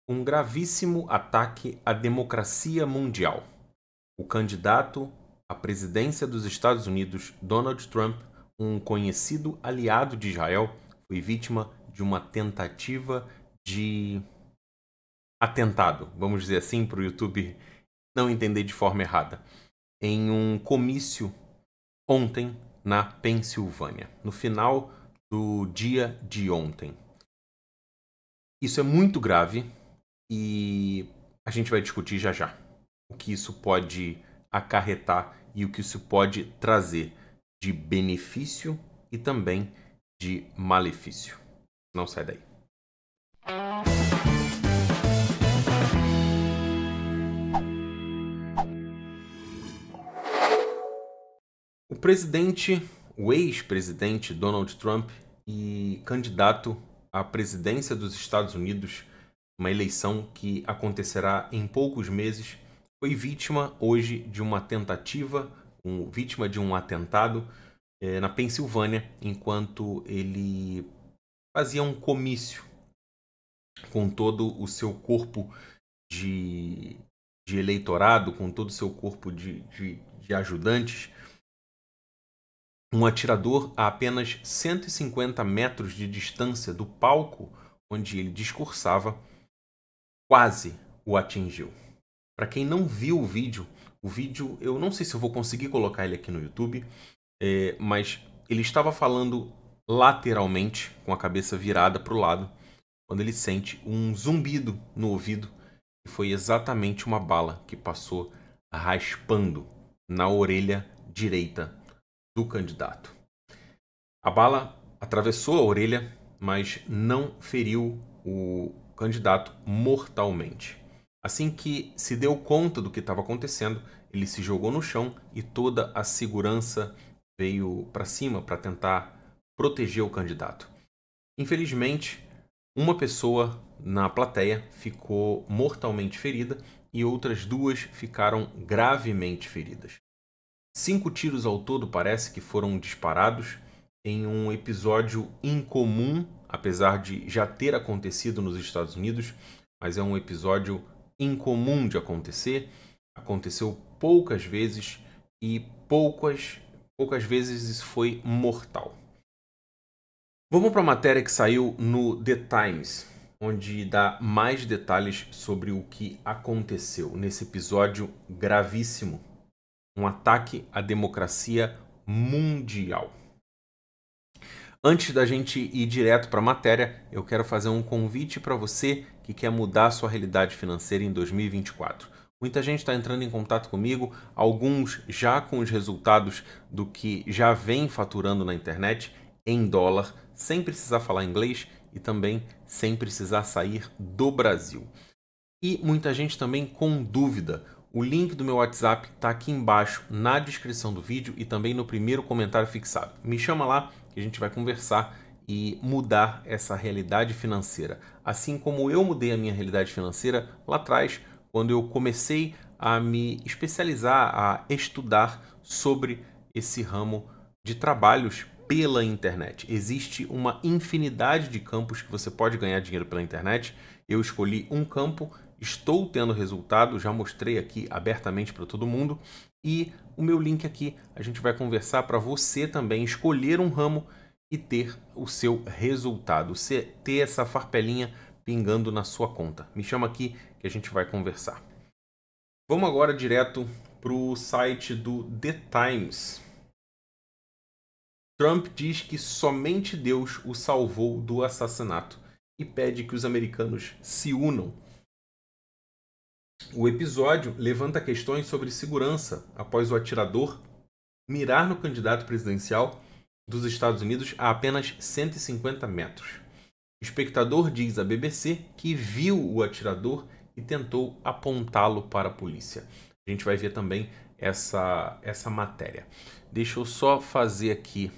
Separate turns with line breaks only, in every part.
Um gravíssimo ataque à democracia mundial. O candidato à presidência dos Estados Unidos, Donald Trump, um conhecido aliado de Israel, foi vítima de uma tentativa de atentado, vamos dizer assim, para o YouTube não entender de forma errada, em um comício ontem na Pensilvânia, no final do dia de ontem. Isso é muito grave e a gente vai discutir já já o que isso pode acarretar e o que isso pode trazer de benefício e também de malefício. Não sai daí. O ex-presidente Donald Trump e candidato à presidência dos Estados Unidos, uma eleição que acontecerá em poucos meses, foi vítima hoje de uma tentativa, vítima de um atentado na Pensilvânia, enquanto ele fazia um comício com todo o seu corpo de eleitorado, com todo o seu corpo de ajudantes. Um atirador a apenas 150 metros de distância do palco onde ele discursava quase o atingiu. Para quem não viu o vídeo eu não sei se eu vou conseguir colocar ele aqui no YouTube, mas ele estava falando lateralmente, com a cabeça virada para o lado, quando ele sente um zumbido no ouvido, e foi exatamente uma bala que passou raspando na orelha direita do candidato. A bala atravessou a orelha, mas não feriu o candidato mortalmente. Assim que se deu conta do que estava acontecendo, ele se jogou no chão e toda a segurança veio para cima para tentar proteger o candidato. Infelizmente, uma pessoa na plateia ficou mortalmente ferida e outras duas ficaram gravemente feridas. 5 tiros ao todo parece que foram disparados em um episódio incomum, apesar de já ter acontecido nos Estados Unidos, mas é um episódio incomum de acontecer. Aconteceu poucas vezes e poucas vezes isso foi mortal. Vamos para a matéria que saiu no The Times, onde dá mais detalhes sobre o que aconteceu nesse episódio gravíssimo. Um ataque à democracia mundial. Antes da gente ir direto para a matéria, eu quero fazer um convite para você que quer mudar a sua realidade financeira em 2024. Muita gente está entrando em contato comigo, alguns já com os resultados do que já vem faturando na internet em dólar, sem precisar falar inglês e também sem precisar sair do Brasil. E muita gente também com dúvida. O link do meu WhatsApp está aqui embaixo na descrição do vídeo e também no primeiro comentário fixado. Me chama lá que a gente vai conversar e mudar essa realidade financeira. Assim como eu mudei a minha realidade financeira lá atrás, quando eu comecei a me especializar, a estudar sobre esse ramo de trabalhos pela internet. Existe uma infinidade de campos que você pode ganhar dinheiro pela internet. Eu escolhi um campo, estou tendo resultado, já mostrei aqui abertamente para todo mundo. E o meu link aqui, a gente vai conversar para você também escolher um ramo e ter o seu resultado. Você ter essa farpelinha pingando na sua conta. Me chama aqui que a gente vai conversar. Vamos agora direto para o site do The Times. Trump diz que somente Deus o salvou do assassinato e pede que os americanos se unam. O episódio levanta questões sobre segurança após o atirador mirar no candidato presidencial dos Estados Unidos a apenas 150 metros. O espectador diz à BBC que viu o atirador e tentou apontá-lo para a polícia. A gente vai ver também essa matéria. Deixa eu só fazer aqui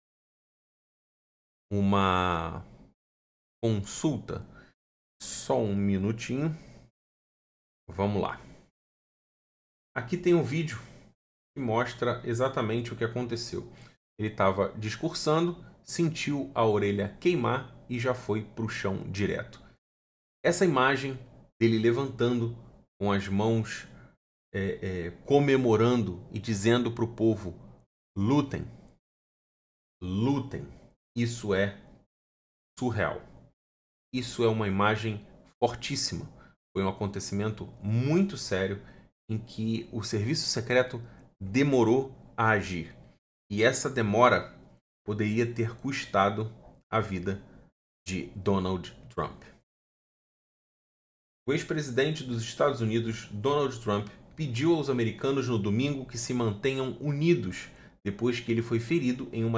uma consulta. Só um minutinho. Vamos lá. Aqui tem um vídeo que mostra exatamente o que aconteceu. Ele estava discursando, sentiu a orelha queimar e já foi para o chão direto. Essa imagem dele levantando com as mãos, comemorando e dizendo para o povo: lutem, lutem. Isso é surreal. Isso é uma imagem fortíssima. Foi um acontecimento muito sério em que o serviço secreto demorou a agir. E essa demora poderia ter custado a vida de Donald Trump. O ex-presidente dos Estados Unidos, Donald Trump, pediu aos americanos no domingo que se mantenham unidos depois que ele foi ferido em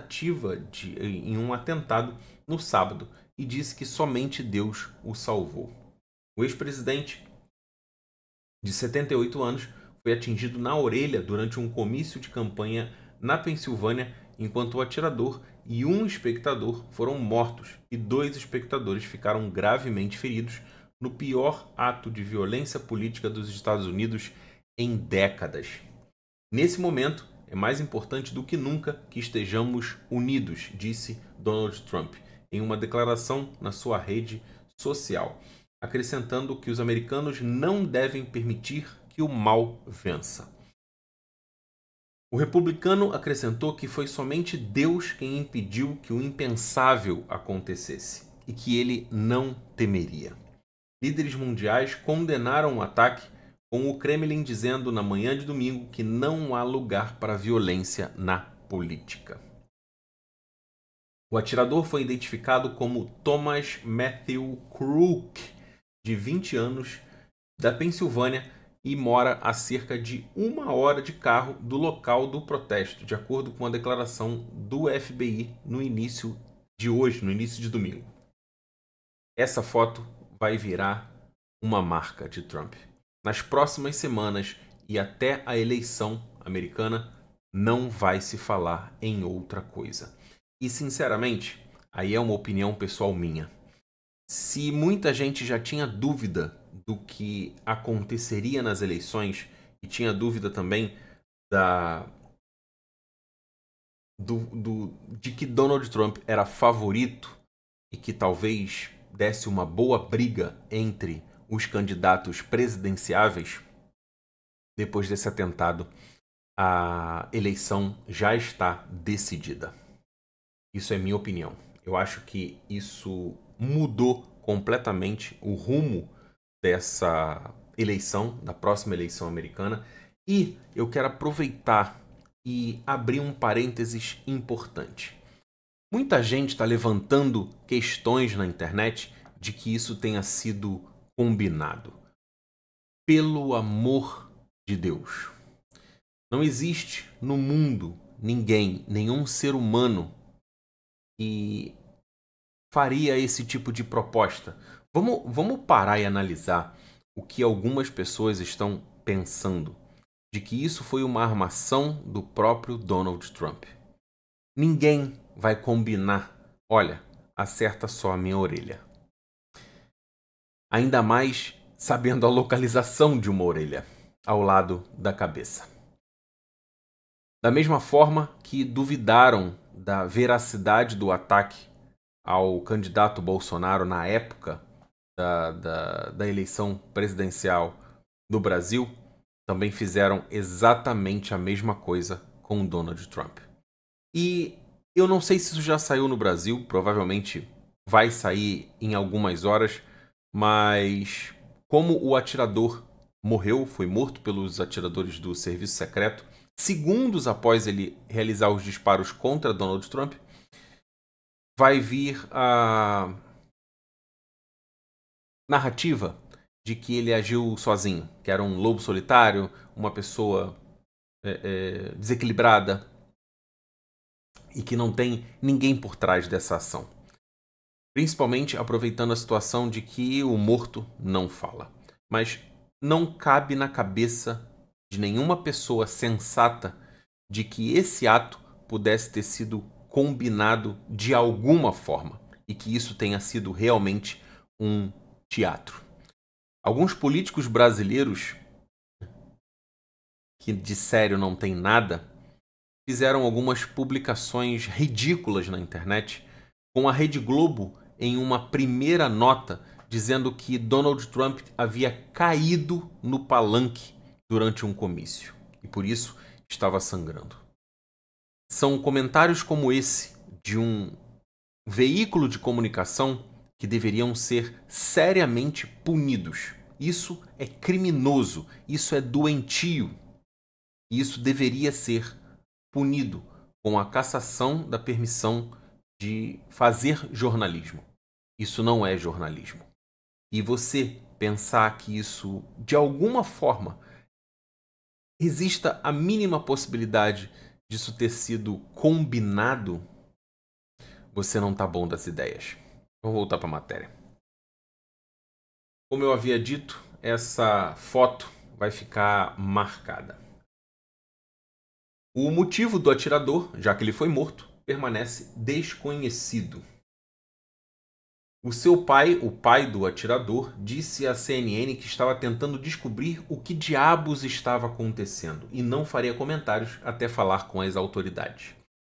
um atentado no sábado, e disse que somente Deus o salvou. O ex-presidente, de 78 anos, foi atingido na orelha durante um comício de campanha na Pensilvânia, enquanto o atirador e um espectador foram mortos e 2 espectadores ficaram gravemente feridos no pior ato de violência política dos Estados Unidos em décadas. Nesse momento, é mais importante do que nunca que estejamos unidos, disse Donald Trump em uma declaração na sua rede social, acrescentando que os americanos não devem permitir que o mal vença. O republicano acrescentou que foi somente Deus quem impediu que o impensável acontecesse e que ele não temeria. Líderes mundiais condenaram o ataque, com o Kremlin dizendo na manhã de domingo que não há lugar para violência na política. O atirador foi identificado como Thomas Matthew Crook, de 20 anos, da Pensilvânia, e mora a cerca de 1 hora de carro do local do protesto, de acordo com a declaração do FBI no início de domingo. Essa foto vai virar uma marca de Trump. Nas próximas semanas e até a eleição americana, não vai se falar em outra coisa. E, sinceramente, aí é uma opinião pessoal minha. Se muita gente já tinha dúvida do que aconteceria nas eleições e tinha dúvida também de que Donald Trump era favorito e que talvez desse uma boa briga entre os candidatos presidenciáveis, depois desse atentado, a eleição já está decidida. Isso é minha opinião. Eu acho que isso mudou completamente o rumo dessa eleição, da próxima eleição americana. E eu quero aproveitar e abrir um parênteses importante. Muita gente está levantando questões na internet de que isso tenha sido combinado. Pelo amor de Deus, não existe no mundo ninguém, nenhum ser humano que faria esse tipo de proposta. Vamos parar e analisar o que algumas pessoas estão pensando, de que isso foi uma armação do próprio Donald Trump. Ninguém vai combinar. Olha, acerta só a minha orelha. Ainda mais sabendo a localização de uma orelha ao lado da cabeça. Da mesma forma que duvidaram da veracidade do ataque ao candidato Bolsonaro na época da eleição presidencial do Brasil, também fizeram exatamente a mesma coisa com Donald Trump. E eu não sei se isso já saiu no Brasil, provavelmente vai sair em algumas horas, mas como o atirador foi morto pelos atiradores do serviço secreto, segundos após ele realizar os disparos contra Donald Trump, vai vir a narrativa de que ele agiu sozinho, que era um lobo solitário, uma pessoa desequilibrada e que não tem ninguém por trás dessa ação. Principalmente aproveitando a situação de que o morto não fala. Mas não cabe na cabeça de nenhuma pessoa sensata de que esse ato pudesse ter sido combinado de alguma forma e que isso tenha sido realmente um teatro. Alguns políticos brasileiros, que de sério não tem nada, fizeram algumas publicações ridículas na internet, com a Rede Globo em uma primeira nota dizendo que Donald Trump havia caído no palanque durante um comício e por isso estava sangrando. São comentários como esse de um veículo de comunicação que deveriam ser seriamente punidos. Isso é criminoso, isso é doentio. E isso deveria ser punido com a cassação da permissão de fazer jornalismo. Isso não é jornalismo. E você pensar que isso, de alguma forma, exista a mínima possibilidade disso ter sido combinado, você não está bom das ideias. Vou voltar para a matéria. Como eu havia dito, essa foto vai ficar marcada. O motivo do atirador, já que ele foi morto, permanece desconhecido. O seu pai, o pai do atirador, disse à CNN que estava tentando descobrir o que diabos estava acontecendo e não faria comentários até falar com as autoridades.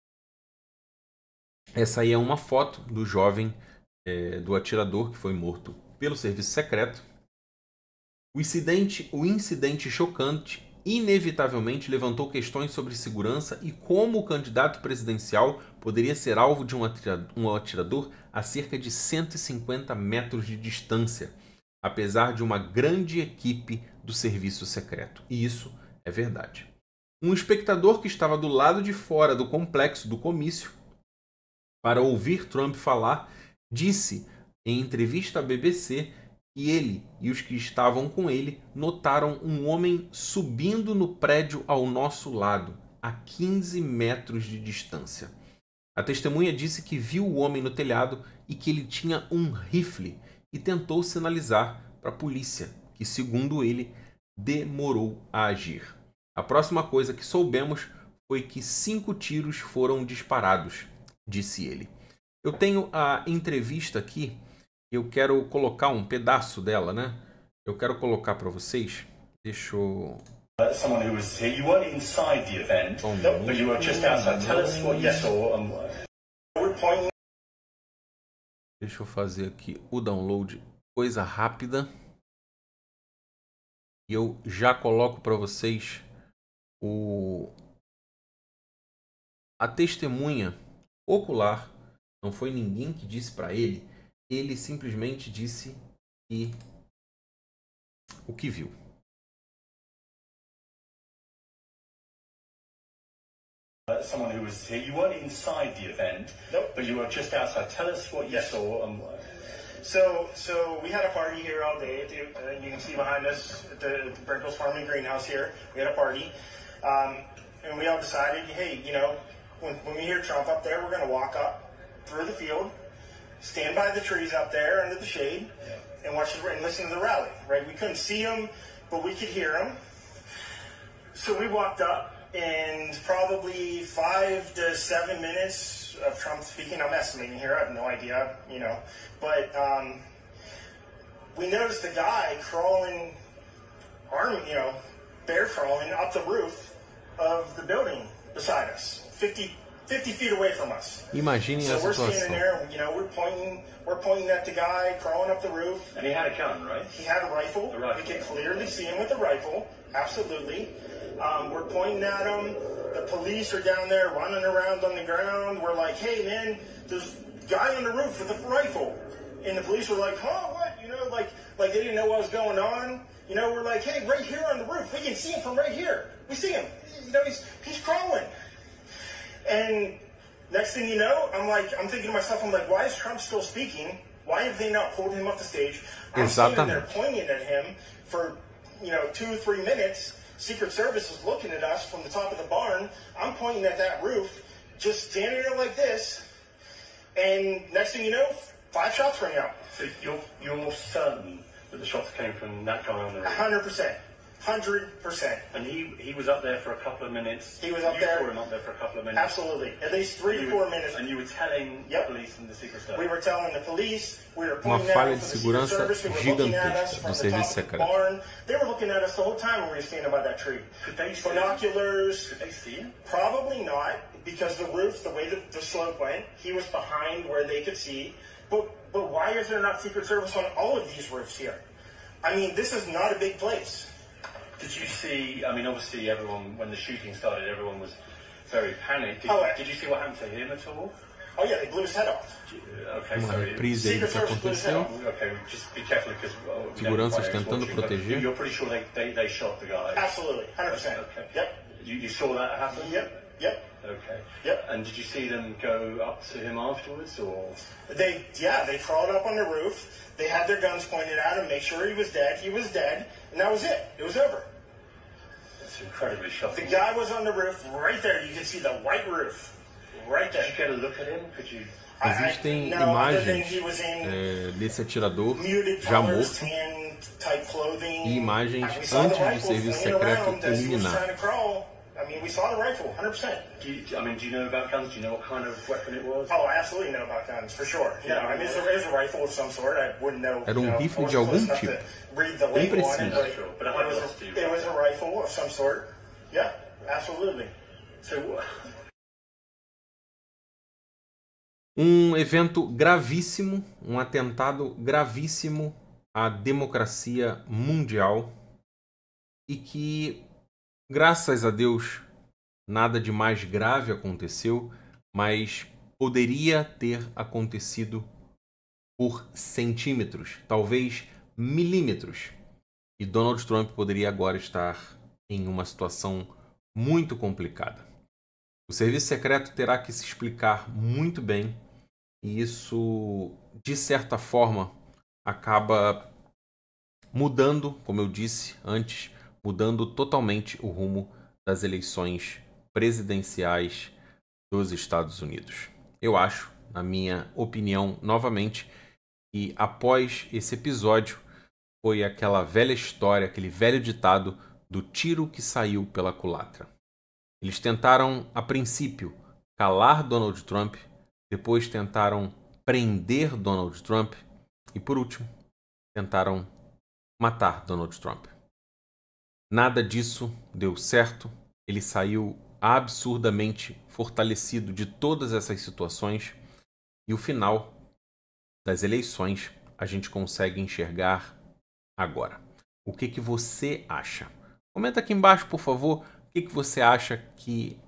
Essa aí é uma foto do jovem do atirador que foi morto pelo serviço secreto. O incidente chocante inevitavelmente levantou questões sobre segurança e como o candidato presidencial poderia ser alvo de um atirador a cerca de 150 metros de distância, apesar de uma grande equipe do serviço secreto. E isso é verdade. Um espectador que estava do lado de fora do complexo do comício para ouvir Trump falar, disse em entrevista à BBC que ele e os que estavam com ele notaram um homem subindo no prédio ao nosso lado, a 15 metros de distância. A testemunha disse que viu o homem no telhado e que ele tinha um rifle e tentou sinalizar para a polícia, que, segundo ele, demorou a agir. A próxima coisa que soubemos foi que 5 tiros foram disparados, disse ele. Eu tenho a entrevista aqui. Eu quero colocar um pedaço dela, né? Eu quero colocar para vocês. Deixa eu...
Someone who was here. You weren't inside the event, but you were just outside. Tell us what you saw. We're pointing.
Deixa eu fazer aqui o download, coisa rápida. E eu já coloco para vocês a testemunha ocular. Não foi ninguém que disse para ele. Ele simplesmente disse o que viu.
Someone who was here. You weren't inside the event, but you were just outside. Tell us what you saw. So we had a party here all day. You can see behind us at the Brinkles Farming Greenhouse here. We had a party, and we all decided, hey, you know, when we hear Trump up there, we're going to walk up through the field, stand by the trees up there under the shade, and watch and listen to the rally. Right? We couldn't see him, but we could hear him. So we walked up, and probably 5 to 7 minutes of Trump speaking. I'm estimating here. I have no idea, you know, but we noticed a guy crawling, bear crawling up the roof of the building beside us, 50 feet away from us.
Imagine
so we're
situação.
standing there, you know, we're pointing at the guy crawling up the roof.
And he had a gun, right?
He had a rifle.
A rifle.
We could clearly see him with a rifle. Absolutely. We're pointing at him. The police are down there running around on the ground. We're like, hey, man, there's a guy on the roof with a rifle. And the police were like, huh, what? You know, like they didn't know what was going on. You know, we're like, hey, right here on the roof. We can see him from right here. We see him. You know, he's crawling. And next thing you know, I'm thinking to myself, why is Trump still speaking? Why have they not pulled him off the stage? I'm standing there pointing at him for, 2 or 3 minutes. Secret Service is looking at us from the top of the barn. I'm pointing at that roof, just standing there like this. And next thing you know, 5 shots ring out.
So you're certain that the shots came from that guy on the roof?
100%. 100%.
And he was up there for a couple of minutes.
He was up there.
You saw him up there for a couple of minutes.
Absolutely. At least 3 to 4 minutes.
And you were telling the police and the Secret Service.
We were telling the police. We were
Uma
pointing
falha
at
de
the Secret
segurança
Service. They were looking at us
gigantesca
from
do
the
serviço
top of the
secreto.
barn. They were looking at us the whole time when we were standing by that tree.
Could they see
Binoculars.
Could they see him?
Probably not, because the roof, the way the slope went, he was behind where they could see. But why is there not Secret Service on all of these roofs here? I mean, this is not a big place.
Did you see, I mean, obviously everyone, when the shooting started, everyone was very panicked. Did you see what happened to him at all?
Oh yeah, they blew his head off.
Okay,
Uma
so
reprise aí do que aconteceu.
okay, just be careful because
Seguranças tentando proteger.
You're pretty sure they shot the guy.
Absolutely, 100%.
Okay.
Yep.
You saw that happen?
Yep.
Okay.
Yep.
And did you see them go up to him afterwards, or?
They crawled up on the roof. They had their guns pointed at him, make sure he was dead. He was dead, and that was it. It was over.
That's incredibly shocking.
The guy was on the roof right there. You can see the white roof right there.
Did you get a look at him? Could you?
Existem imagens desse atirador já morto e imagens antes do serviço secreto eliminar.
I mean, we saw the rifle, 100%.
Do you know about guns? Do you know what kind of weapon it was?
Oh, I absolutely know about guns, for sure. Yeah, I mean, it was a rifle of some sort. I wouldn't know.
Era rifle de algum tipo. Bem preciso.
But it was a rifle of some sort. Yeah, absolutely. So.
Evento gravíssimo, atentado gravíssimo à democracia mundial e que, graças a Deus, nada de mais grave aconteceu, mas poderia ter acontecido por centímetros, talvez milímetros. E Donald Trump poderia agora estar em uma situação muito complicada. O serviço secreto terá que se explicar muito bem e isso, de certa forma, acaba mudando, como eu disse antes, mudando totalmente o rumo das eleições presidenciais dos Estados Unidos. Eu acho, na minha opinião, novamente, que após esse episódio foi aquela velha história, aquele velho ditado do tiro que saiu pela culatra. Eles tentaram, a princípio, calar Donald Trump, depois tentaram prender Donald Trump e, por último, tentaram matar Donald Trump. Nada disso deu certo. Ele saiu absurdamente fortalecido de todas essas situações e o final das eleições a gente consegue enxergar agora. O que você acha? Comenta aqui embaixo, por favor, o que você acha que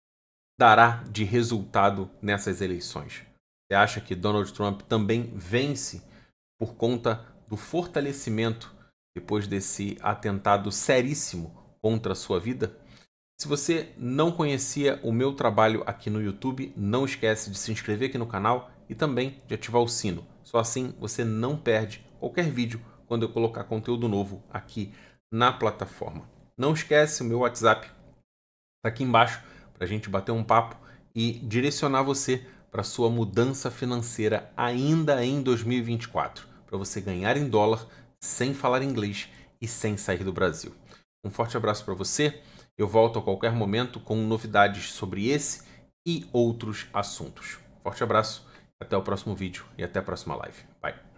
dará de resultado nessas eleições. Você acha que Donald Trump também vence por conta do fortalecimento depois desse atentado seríssimo contra a sua vida? Se você não conhecia o meu trabalho aqui no YouTube, não esquece de se inscrever aqui no canal e também de ativar o sino. Só assim você não perde qualquer vídeo quando eu colocar conteúdo novo aqui na plataforma. Não esquece, o meu WhatsApp está aqui embaixo para a gente bater um papo e direcionar você para sua mudança financeira ainda em 2024, para você ganhar em dólar sem falar inglês e sem sair do Brasil. Um forte abraço para você. Eu volto a qualquer momento com novidades sobre esse e outros assuntos. Forte abraço, até o próximo vídeo e até a próxima live. Bye!